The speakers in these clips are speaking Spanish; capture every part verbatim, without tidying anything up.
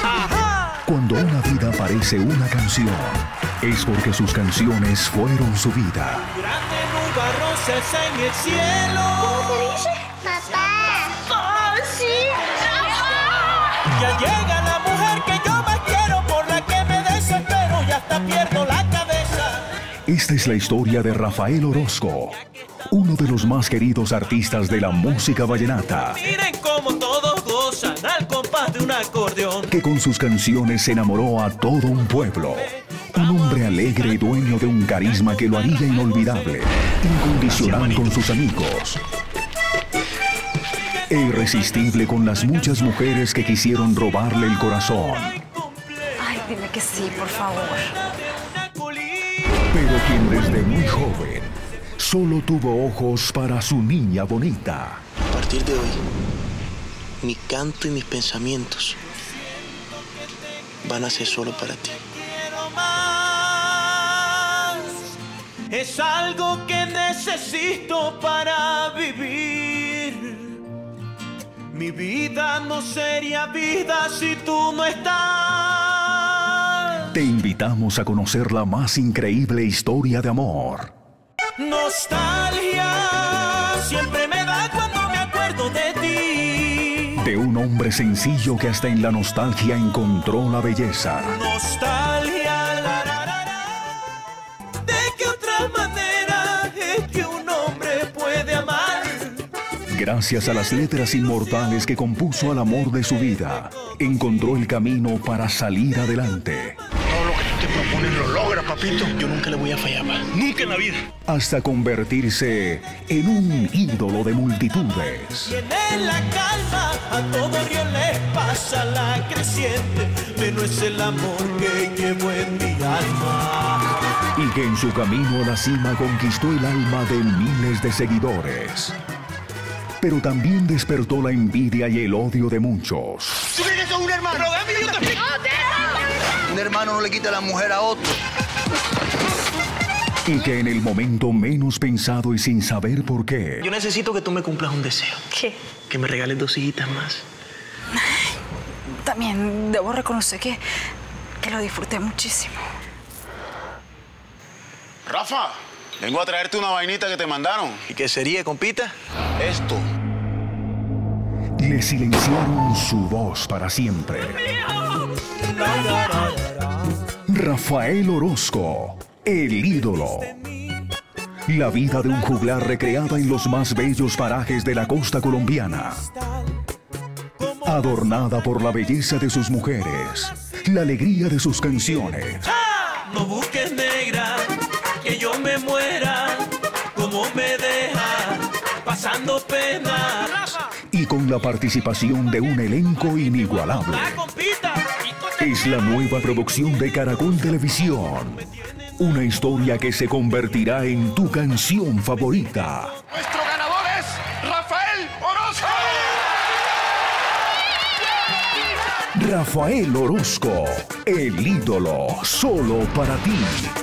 Cuando una vida parece una canción, es porque sus canciones fueron su vida. Grandes nubarrones en el cielo. ¿Cómo se dice? Papá. ¡Ah, sí! Ya llega la mujer que yo más quiero, por la que me desespero y hasta pierdo la cabeza. Esta es la historia de Rafael Orozco, uno de los más queridos artistas de la música vallenata. Miren cómo todos gozan al compás de un acordeón. Que con sus canciones se enamoró a todo un pueblo. Un hombre alegre y dueño de un carisma que lo haría inolvidable, incondicional con sus amigos. E irresistible con las muchas mujeres que quisieron robarle el corazón. Ay, dime que sí, por favor. Pero quien desde muy joven solo tuvo ojos para su niña bonita. A partir de hoy, mi canto y mis pensamientos van a ser solo para ti. Es algo que necesito para vivir. Mi vida no sería vida si tú no estás. Te invitamos a conocer la más increíble historia de amor. Nostalgia siempre me da cuando me acuerdo de ti. De un hombre sencillo que hasta en la nostalgia encontró la belleza. Nostalgia, la, la, la, la. ¿De qué otra manera es que un hombre puede amar? Gracias a las letras inmortales que compuso al amor de su vida, encontró el camino para salir adelante. Todo lo que tú te propones lo logras, papito. Yo nunca le voy a fallar más. Nunca en la vida. Hasta convertirse en un ídolo de multitudes. Y en la calma a todo río les pasa la creciente, pero es el amor que llevo en mi alma. Y que en su camino a la cima conquistó el alma de miles de seguidores. Pero también despertó la envidia y el odio de muchos. ¿Tú crees que sos un hermano? Un hermano no le quita la mujer a otro. Y que en el momento menos pensado y sin saber por qué, Yo necesito que tú me cumplas un deseo. ¿Qué? Que me regales dos hijitas más. También debo reconocer que, que lo disfruté muchísimo. Rafa, vengo a traerte una vainita que te mandaron. ¿Y qué sería, compita? Esto. le silenciaron su voz para siempre. Rafael Orozco, el ídolo. La vida de un juglar recreada en los más bellos parajes de la costa colombiana. Adornada por la belleza de sus mujeres, la alegría de sus canciones. No busques, negra, que yo me muera, como me deja, pasando pena. Y con la participación de un elenco inigualable. Es la nueva producción de Caracol Televisión. Una historia que se convertirá en tu canción favorita. Nuestro ganador es Rafael Orozco. Rafael Orozco, el ídolo, solo para ti.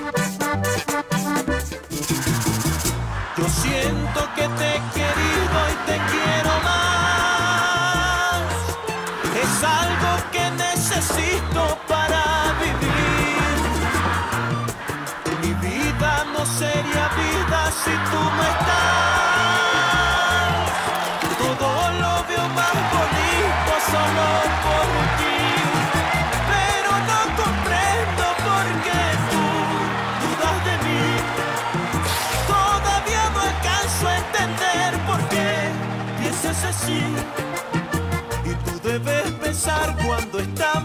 Yo siento que te he querido y te quiero más. Es algo que necesito para vivir. Mi vida no sería vida si tú no estás. Todo lo veo más bonito solo por ti. Pero no comprendo por qué tú dudas de mí. Todavía no alcanzo a entender por qué piensas así. Y tú debes pensar cuando estás